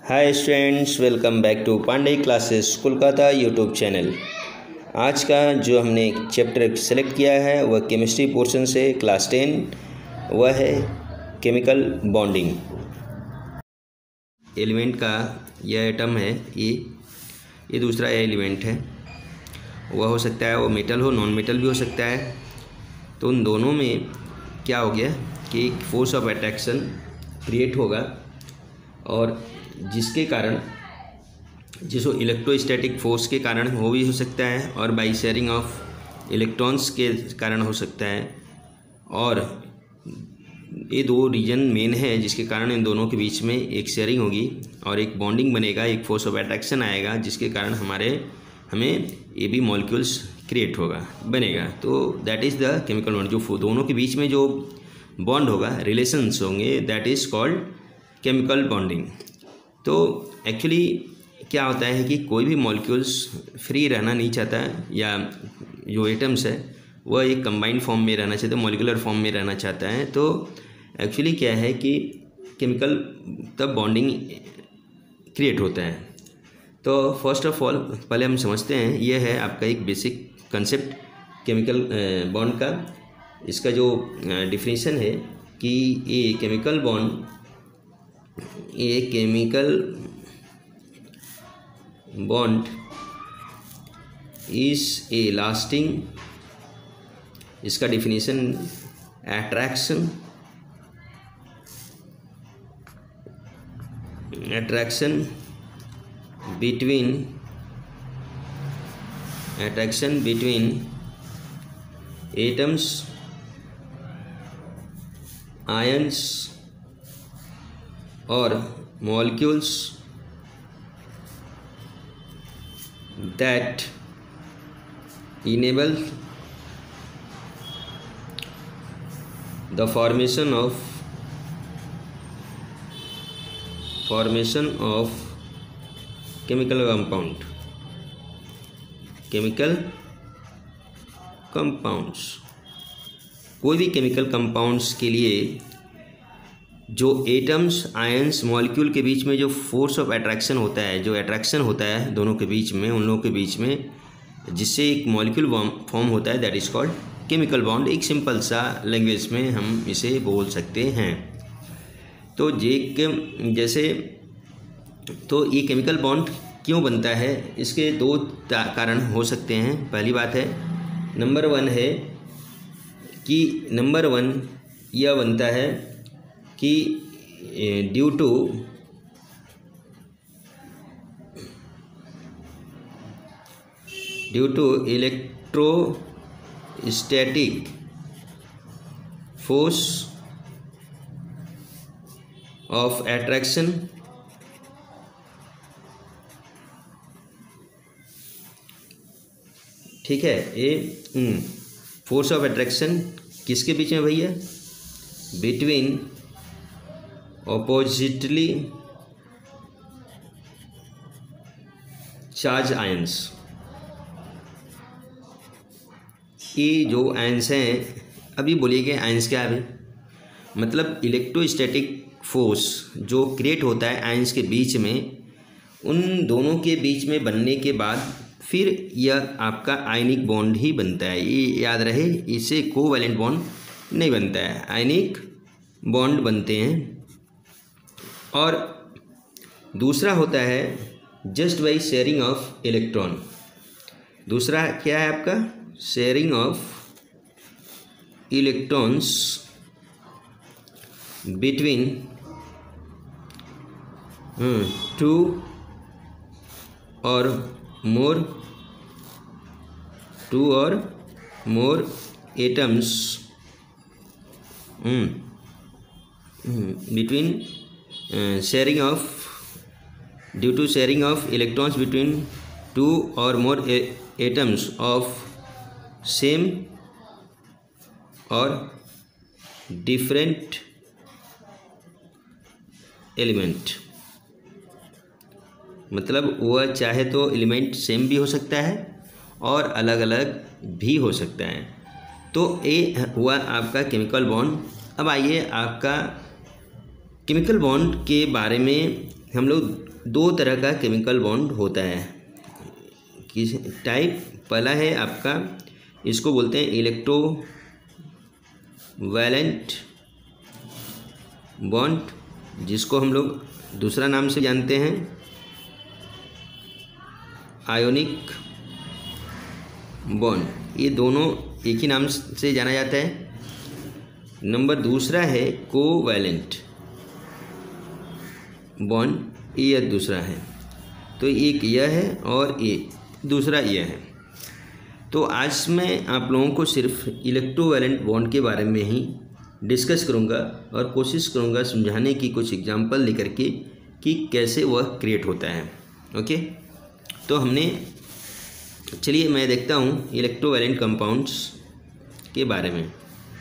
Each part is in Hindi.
Hi students, welcome back to Pandey Classes Kolkata YouTube channel. आज का जो हमने एक चैप्टर सेलेक्ट किया है वह केमिस्ट्री पोर्शन से क्लास 10, वह है केमिकल बॉन्डिंग। एलिमेंट का यह एटम है ये दूसरा एलिमेंट है। वह हो सकता है वो मेटल हो, नॉन मेटल भी हो सकता है। तो उन दोनों में क्या हो गया कि एक फोर्स ऑफ अट्रैक्शन क्रिएट होगा और जिसके कारण जिसको इलेक्ट्रोस्टैटिक फोर्स के कारण हो भी हो सकता है और बाई शेयरिंग ऑफ इलेक्ट्रॉन्स के कारण हो सकता है। और ये दो रीजन मेन है जिसके कारण इन दोनों के बीच में एक शेयरिंग होगी और एक बॉन्डिंग बनेगा, एक फोर्स ऑफ अट्रैक्शन आएगा जिसके कारण हमें ए बी मॉलिक्यूल्स क्रिएट बनेगा। तो that is the chemical bond. जो दोनों के बीच में जो बॉन्ड होगा, रिलेशंस होंगे, that is called chemical bonding. तो एक्चुअली क्या होता है कि कोई भी मॉलिक्यूल्स फ्री रहना नहीं चाहता या जो एटम्स है वह एक कंबाइंड फॉर्म में रहना चाहता है, मॉलिक्यूलर फॉर्म में रहना चाहता है। तो एक्चुअली क्या है कि केमिकल तब बॉन्डिंग क्रिएट होता है। तो फर्स्ट ऑफ ऑल पहले हम समझते हैं, यह है आपका एक बेसिक कंसेप्ट केमिकल बॉन्ड का। इसका जो डिफिनीशन है कि ये chemical bond is a lasting, इसका definition attraction between atoms, ions और molecules that enable the formation of chemical compounds। कोई भी केमिकल कंपाउंड्स के लिए जो एटम्स, आयंस, मॉलिक्यूल के बीच में जो फोर्स ऑफ अट्रैक्शन होता है, जो अट्रैक्शन होता है दोनों के बीच में, उन लोगों के बीच में, जिससे एक मॉलिक्यूल फॉर्म होता है, that is called chemical bond. एक सिंपल सा लैंग्वेज में हम इसे बोल सकते हैं। तो तो ये केमिकल बॉन्ड क्यों बनता है, इसके दो कारण हो सकते हैं। पहली बात है, नंबर वन यह बनता है कि due to electrostatic force of attraction ठीक है। ये फोर्स ऑफ अट्रैक्शन किसके बीच में भैया? Between oppositely charge ions. ये जो आयंस हैं, अभी बोलिए कि आयंस क्या है? मतलब इलेक्ट्रोस्टैटिक फोर्स जो क्रिएट होता है आयंस के बीच में, उन दोनों के बीच में बनने के बाद फिर यह आपका आयनिक बॉन्ड ही बनता है। ये याद रहे, इससे कोवैलेंट बॉन्ड नहीं बनता है, आयनिक बॉन्ड बनते हैं। और दूसरा होता है just by sharing of electron. दूसरा क्या है आपका? Sharing of electrons between two और more atoms between due to sharing of electrons between two or more atoms of same or different element। मतलब वह चाहे तो एलिमेंट सेम भी हो सकता है और अलग अलग भी हो सकता है। तो ये हुआ आपका केमिकल बॉन्ड। अब आइए आपका केमिकल बॉन्ड के बारे में हम लोग दो तरह का केमिकल बॉन्ड होता है। किस टाइप? पहला है आपका, इसको बोलते हैं इलेक्ट्रोवैलेंट बॉन्ड, जिसको हम लोग दूसरा नाम से जानते हैं आयोनिक बॉन्ड। ये दोनों एक ही नाम से जाना जाता है। नंबर दूसरा है कोवैलेंट बॉन्ड, ये दूसरा है। तो एक यह है और ये दूसरा यह है। तो आज मैं आप लोगों को सिर्फ इलेक्ट्रोवैलेंट बॉन्ड के बारे में ही डिस्कस करूंगा और कोशिश करूंगा समझाने की कुछ एग्जांपल लेकर के कि कैसे वह क्रिएट होता है। ओके, तो हमने, चलिए मैं देखता हूँ इलेक्ट्रोवैलेंट कंपाउंड्स के बारे में।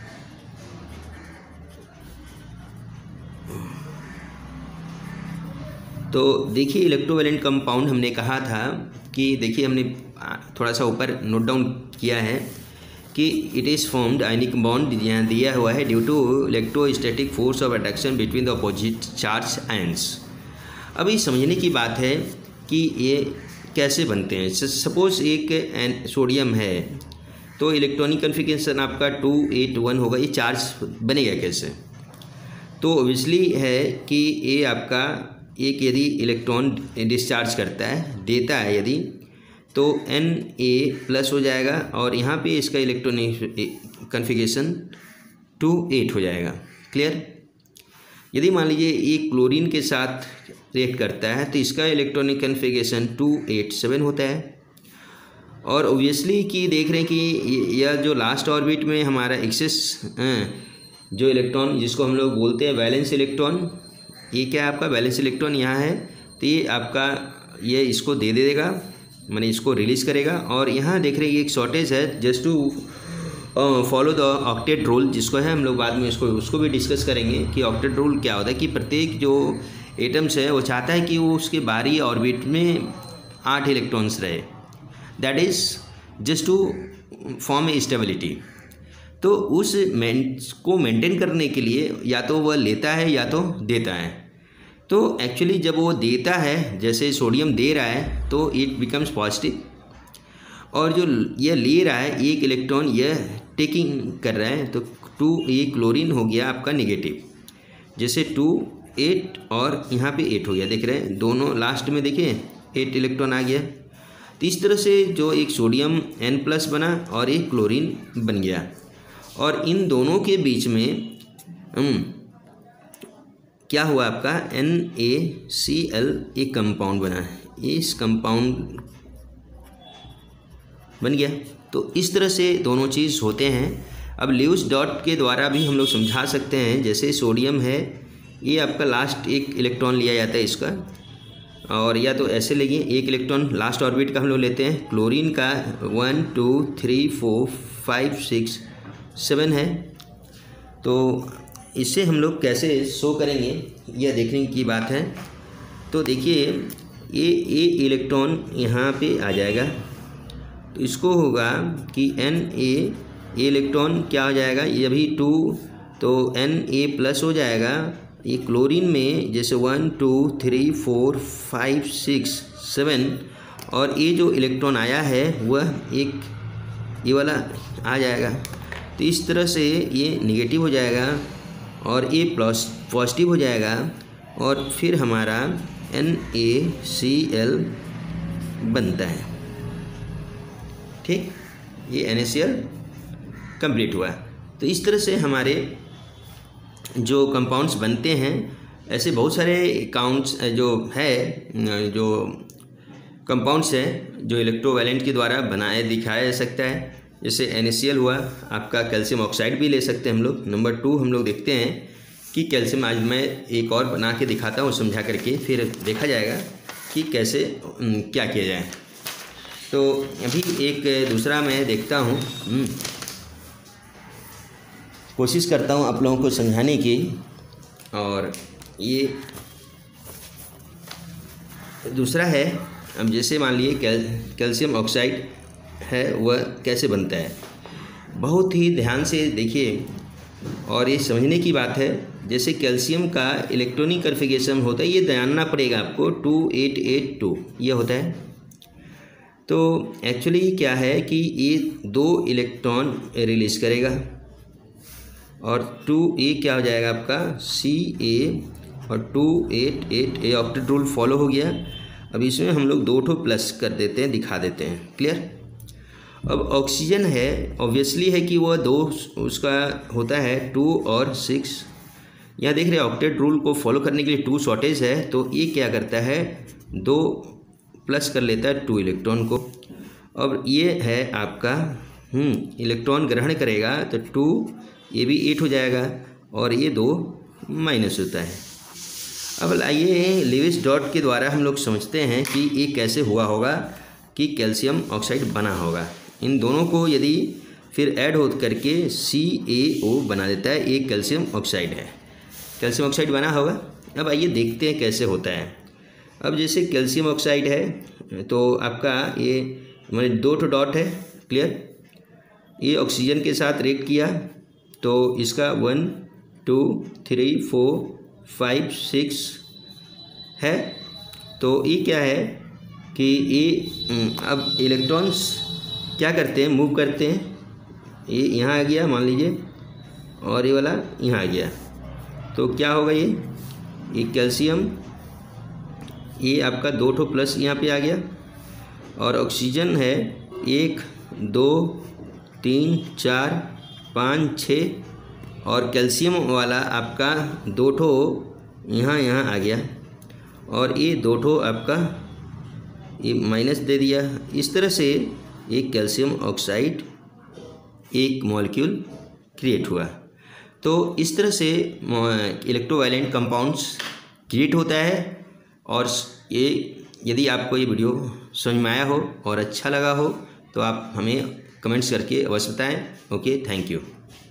तो देखिए इलेक्ट्रोवैलेंट कंपाउंड हमने कहा था कि देखिए हमने थोड़ा सा ऊपर नोट डाउन किया है कि it is formed ionic bond यहाँ दिया हुआ है due to electrostatic force of attraction between the opposite charge ions. अभी समझने की बात है कि ये कैसे बनते हैं। सपोज एक सोडियम है तो इलेक्ट्रॉनिक कन्फिगरेशन आपका 281 होगा। ये चार्ज बनेगा कैसे? तो ऑब्वियसली है कि ये आपका एक यदि इलेक्ट्रॉन डिस्चार्ज करता है, देता है यदि, तो Na+ हो जाएगा और यहाँ पे इसका इलेक्ट्रॉनिक कन्फिगरेशन 2,8 हो जाएगा। क्लियर? यदि मान लीजिए एक क्लोरीन के साथ रिएक्ट करता है तो इसका इलेक्ट्रॉनिक कन्फिगरेशन 287 होता है। और ऑब्वियसली कि देख रहे हैं कि यह जो लास्ट ऑर्बिट में हमारा एक्सेस जो इलेक्ट्रॉन, जिसको हम लोग बोलते हैं वैलेंस इलेक्ट्रॉन, ये क्या है आपका वैलेंस इलेक्ट्रॉन यहाँ है, तो ये आपका ये इसको दे देगा, माने इसको रिलीज़ करेगा। और यहाँ देख रहे हैं एक शॉर्टेज है just to follow the octet rule, जिसको है हम लोग बाद में उसको भी डिस्कस करेंगे कि ऑक्टेट रूल क्या होता है। कि प्रत्येक जो एटम्स है वो चाहता है कि वो उसके बाहरी ऑर्बिट में 8 इलेक्ट्रॉन्स रहे, that is just to form a stability. तो उस को मेंटेन करने के लिए या तो वह लेता है या तो देता है। तो एक्चुअली जब वो देता है, जैसे सोडियम दे रहा है तो इट बिकम्स पॉजिटिव, और जो यह ले रहा है एक इलेक्ट्रॉन, यह टेकिंग कर रहा है, तो 2 ये क्लोरीन हो गया आपका नेगेटिव। जैसे 2 8 और यहाँ पे 8 हो गया, देख रहे हैं दोनों लास्ट में देखिए 8 इलेक्ट्रॉन आ गया। तो इस तरह से जो एक सोडियम N+ बना और एक क्लोरीन बन गया, और इन दोनों के बीच में क्या हुआ आपका NaCl एक कंपाउंड बना है, इस कंपाउंड बन गया। तो इस तरह से दोनों चीज़ होते हैं। अब ल्यूइस डॉट के द्वारा भी हम लोग समझा सकते हैं। जैसे सोडियम है, ये आपका लास्ट एक इलेक्ट्रॉन लिया जाता है इसका, और या तो ऐसे लेंगे एक इलेक्ट्रॉन लास्ट ऑर्बिट का हम लोग लेते हैं। क्लोरीन का 1 2 3 4 5 6 7 है। तो इससे हम लोग कैसे शो करेंगे यह देखने की बात है। तो देखिए ये इलेक्ट्रॉन यहाँ पे आ जाएगा, तो इसको होगा कि Na इलेक्ट्रॉन क्या हो जाएगा, ये भी 2, तो Na+ हो जाएगा। ये क्लोरीन में जैसे 1 2 3 4 5 6 7, और ये जो इलेक्ट्रॉन आया है वह एक ये वाला आ जाएगा। तो इस तरह से ये नेगेटिव हो जाएगा और ये पॉजिटिव हो जाएगा, और फिर हमारा NaCl बनता है। ठीक, ये NaCl कंप्लीट हुआ। तो इस तरह से हमारे जो कंपाउंड्स बनते हैं, ऐसे बहुत सारे काउंट्स जो कंपाउंड्स हैं जो इलेक्ट्रोवैलेंट के द्वारा बनाए दिखाया जा सकता है। जैसे NaCl हुआ आपका, कैल्शियम ऑक्साइड भी ले सकते हैं हम लोग। नंबर 2 हम लोग देखते हैं कि कैल्शियम, आज मैं एक और बना के दिखाता हूँ समझा करके, फिर देखा जाएगा कि कैसे क्या किया जाए। तो अभी एक दूसरा मैं देखता हूँ, कोशिश करता हूँ आप लोगों को समझाने की। और ये दूसरा है, अब जैसे मान लिए कैल्शियम ऑक्साइड है, वह कैसे बनता है। बहुत ही ध्यान से देखिए और ये समझने की बात है। जैसे कैल्शियम का इलेक्ट्रॉनिक कन्फिगरेशन होता है, ये जानना पड़ेगा आपको, 2882 ये होता है। तो एक्चुअली क्या है कि ये 2 इलेक्ट्रॉन रिलीज करेगा और 2A क्या हो जाएगा आपका Ca और 288 ऑक्टेट रूल फॉलो हो गया। अब इसमें हम लोग 2 प्लस कर देते हैं, दिखा देते हैं, क्लियर। अब ऑक्सीजन है, ऑब्वियसली है कि वह 2 उसका होता है 2 और 6। यहाँ देख रहे हैं ऑक्टेट रूल को फॉलो करने के लिए 2 शॉर्टेज है, तो ये क्या करता है 2 प्लस कर लेता है 2 इलेक्ट्रॉन को। अब ये है आपका इलेक्ट्रॉन ग्रहण करेगा तो 2, ये भी 8 हो जाएगा और ये 2 माइनस होता है। अब आइए लेविस डॉट के द्वारा हम लोग समझते हैं कि ये कैसे हुआ होगा कि कैल्शियम ऑक्साइड बना होगा। इन दोनों को यदि फिर ऐड हो करके CaO बना देता है, एक कैल्शियम ऑक्साइड है, कैल्शियम ऑक्साइड बना होगा। अब आइए देखते हैं कैसे होता है। अब जैसे कैल्शियम ऑक्साइड है तो आपका ये मैंने 2 डॉट है, क्लियर। ये ऑक्सीजन के साथ रिएक्ट किया तो इसका 1 2 3 4 5 6 है। तो ये क्या है कि ये अब इलेक्ट्रॉन्स क्या करते हैं, मूव करते हैं। ये यहाँ आ गया मान लीजिए और ये वाला यहाँ आ गया, तो क्या होगा ये कैल्शियम, ये आपका 2 प्लस यहाँ पे आ गया और ऑक्सीजन है 1 2 3 4 5 6 और कैल्शियम वाला आपका 2 यहाँ आ गया और ये 2 आपका ये माइनस दे दिया। इस तरह से एक कैल्शियम ऑक्साइड एक मॉलिक्यूल क्रिएट हुआ। तो इस तरह से इलेक्ट्रोवायलेंट कंपाउंड्स क्रिएट होता है। और ये यदि आपको ये वीडियो समझ में आया हो और अच्छा लगा हो तो आप हमें कमेंट्स करके अवश्य बताएं। Okay, thank you.